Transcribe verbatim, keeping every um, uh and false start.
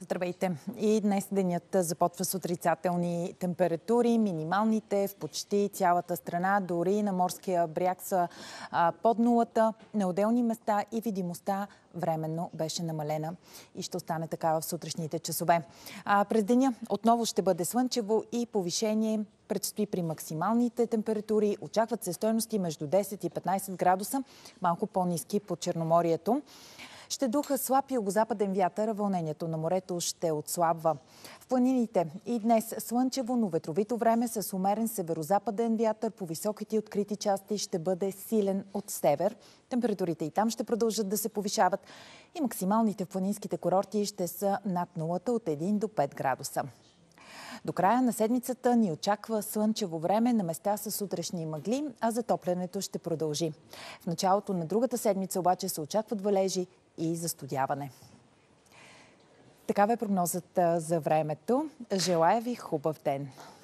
Здравейте! И днес денят започва с отрицателни температури. Минималните в почти цялата страна, дори на морския бряг са а, под нулата. На отделни места и видимостта временно беше намалена и ще остане така в сутрешните часове. А, през деня отново ще бъде слънчево и повишение предстои при максималните температури. Очакват се стойности между десет и петнайсет градуса, малко по-ниски по Черноморието. Ще духа слаб югозападен вятър, а вълнението на морето ще отслабва. В планините и днес слънчево, но ветровито време с умерен северозападен вятър по високите и открити части ще бъде силен от север. Температурите и там ще продължат да се повишават и максималните в планинските курорти ще са над нулата от един до пет градуса. До края на седмицата ни очаква слънчево време на места с сутрешни мъгли, а затоплянето ще продължи. В началото на другата седмица обаче се очакват валежи и застудяване. Такава е прогнозата за времето. Желая ви хубав ден!